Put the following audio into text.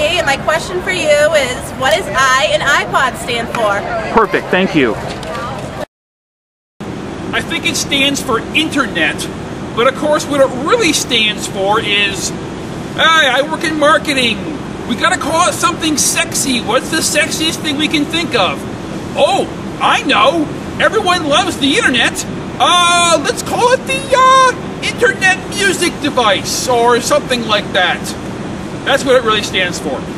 me, and my question for you is, what does I in iPod stand for? Perfect, thank you. I think it stands for internet, but of course what it really stands for is, I work in marketing. We gotta call it something sexy. What's the sexiest thing we can think of? Oh, I know. Everyone loves the internet. Let's call it the internet music device or something like that. That's what it really stands for.